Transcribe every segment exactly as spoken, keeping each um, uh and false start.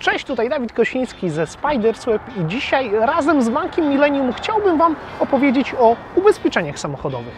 Cześć, tutaj Dawid Kosiński ze SpiderSwap i dzisiaj razem z Bankiem Millennium chciałbym Wam opowiedzieć o ubezpieczeniach samochodowych.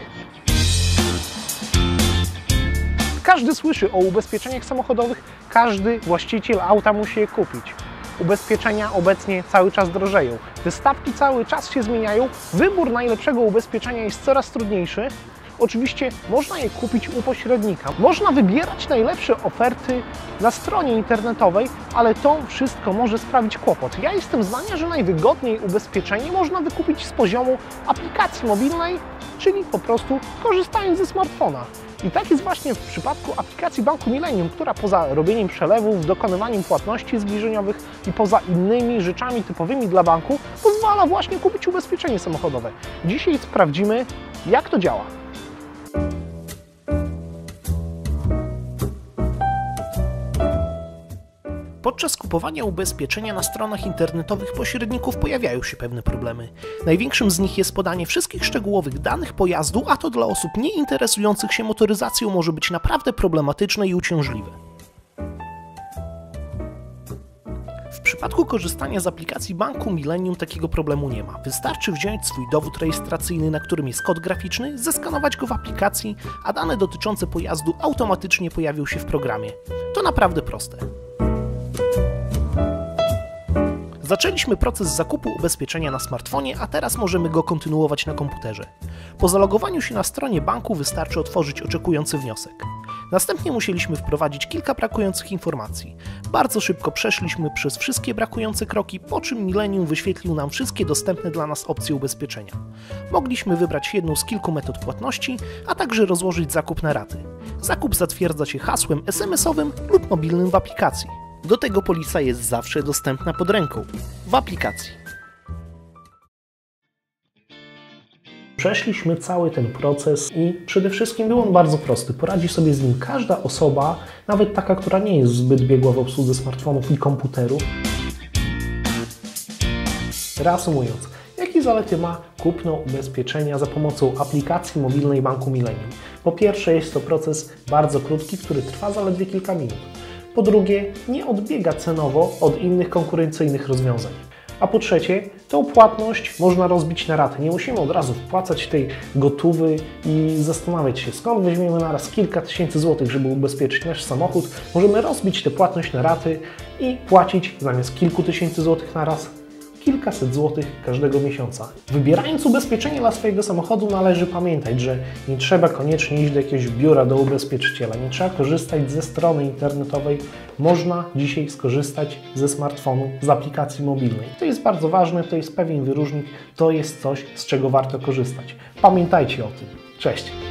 Każdy słyszy o ubezpieczeniach samochodowych, każdy właściciel auta musi je kupić. Ubezpieczenia obecnie cały czas drożeją, te stawki cały czas się zmieniają, wybór najlepszego ubezpieczenia jest coraz trudniejszy. Oczywiście można je kupić u pośrednika, można wybierać najlepsze oferty na stronie internetowej, ale to wszystko może sprawić kłopot. Ja jestem zdania, że najwygodniej ubezpieczenie można wykupić z poziomu aplikacji mobilnej, czyli po prostu korzystając ze smartfona. I tak jest właśnie w przypadku aplikacji Banku Millennium, która poza robieniem przelewów, dokonywaniem płatności zbliżeniowych i poza innymi rzeczami typowymi dla banku pozwala właśnie kupić ubezpieczenie samochodowe. Dzisiaj sprawdzimy, jak to działa. Podczas kupowania ubezpieczenia na stronach internetowych pośredników pojawiają się pewne problemy. Największym z nich jest podanie wszystkich szczegółowych danych pojazdu, a to dla osób nie interesujących się motoryzacją może być naprawdę problematyczne i uciążliwe. W przypadku korzystania z aplikacji Banku Millennium takiego problemu nie ma. Wystarczy wziąć swój dowód rejestracyjny, na którym jest kod graficzny, zeskanować go w aplikacji, a dane dotyczące pojazdu automatycznie pojawią się w programie. To naprawdę proste. Zaczęliśmy proces zakupu ubezpieczenia na smartfonie, a teraz możemy go kontynuować na komputerze. Po zalogowaniu się na stronie banku wystarczy otworzyć oczekujący wniosek. Następnie musieliśmy wprowadzić kilka brakujących informacji. Bardzo szybko przeszliśmy przez wszystkie brakujące kroki, po czym Millennium wyświetlił nam wszystkie dostępne dla nas opcje ubezpieczenia. Mogliśmy wybrać jedną z kilku metod płatności, a także rozłożyć zakup na raty. Zakup zatwierdza się hasłem es em esowym lub mobilnym w aplikacji. Do tego polisa jest zawsze dostępna pod ręką, w aplikacji. Przeszliśmy cały ten proces i przede wszystkim był on bardzo prosty. Poradzi sobie z nim każda osoba, nawet taka, która nie jest zbyt biegła w obsłudze smartfonów i komputerów. Reasumując, jakie zalety ma kupno ubezpieczenia za pomocą aplikacji mobilnej Banku Millennium? Po pierwsze, jest to proces bardzo krótki, który trwa zaledwie kilka minut. Po drugie, nie odbiega cenowo od innych konkurencyjnych rozwiązań. A po trzecie, tą płatność można rozbić na raty. Nie musimy od razu wpłacać tej gotówy i zastanawiać się, skąd weźmiemy naraz kilka tysięcy złotych, żeby ubezpieczyć nasz samochód. Możemy rozbić tę płatność na raty i płacić zamiast kilku tysięcy złotych naraz kilkaset złotych każdego miesiąca. Wybierając ubezpieczenie dla swojego samochodu należy pamiętać, że nie trzeba koniecznie iść do jakiegoś biura, do ubezpieczyciela, nie trzeba korzystać ze strony internetowej. Można dzisiaj skorzystać ze smartfonu, z aplikacji mobilnej. To jest bardzo ważne, to jest pewien wyróżnik, to jest coś, z czego warto korzystać. Pamiętajcie o tym. Cześć!